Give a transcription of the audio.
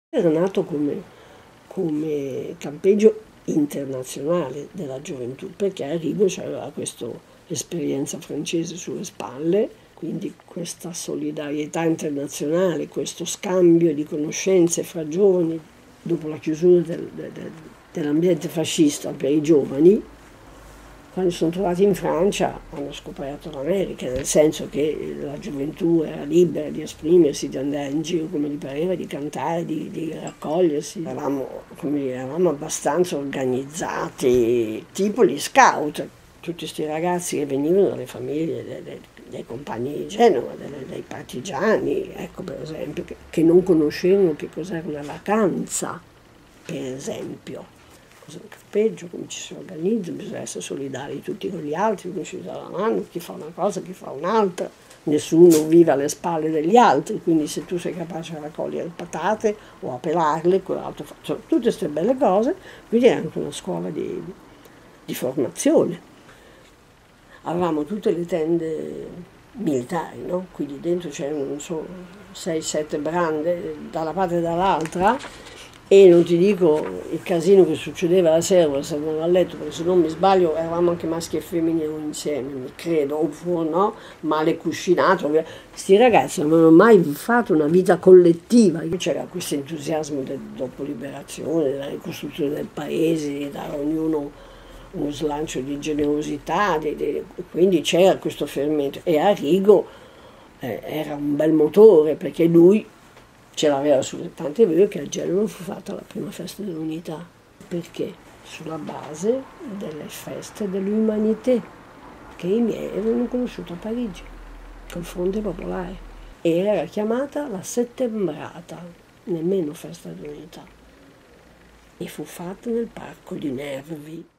Era nato come campeggio internazionale della gioventù, perché Arrigo aveva questa esperienza francese sulle spalle, quindi questa solidarietà internazionale, questo scambio di conoscenze fra giovani dopo la chiusura dell'ambiente fascista per i giovani. Quando si sono trovati in Francia hanno scoperto l'America, nel senso che la gioventù era libera di esprimersi, di andare in giro come gli pareva, di cantare, di raccogliersi. Eravamo abbastanza organizzati, tipo gli scout, tutti questi ragazzi che venivano dalle famiglie dei compagni di Genova, dei partigiani, ecco, per esempio, che non conoscevano che cos'era una vacanza, per esempio. Un campeggio, come ci si organizza, bisogna essere solidari tutti con gli altri, come ci dà la mano, chi fa una cosa, chi fa un'altra, nessuno vive alle spalle degli altri, quindi se tu sei capace a raccogliere patate o a pelarle, quell'altro fa, cioè, tutte queste belle cose, quindi è anche una scuola di formazione. Avevamo tutte le tende militari, no? Quindi dentro c'erano, non so, 6-7 brande dalla parte e dall'altra. E non ti dico il casino che succedeva la sera, se andavo a letto, perché se non mi sbaglio eravamo anche maschi e femmine insieme, credo, o no, male cuscinato. Questi ragazzi non avevano mai fatto una vita collettiva, c'era questo entusiasmo del dopo liberazione, della ricostruzione del paese, di dare a ognuno uno slancio di generosità, quindi c'era questo fermento. E Arrigo era un bel motore, perché lui ce l'aveva su, tant'è vero che a Genova fu fatta la prima festa dell'unità. Perché? Sulla base delle feste dell'Umanité, che i miei avevano conosciuto a Parigi, col Fronte Popolare. E era chiamata la Settembrata, nemmeno festa dell'unità. E fu fatta nel parco di Nervi.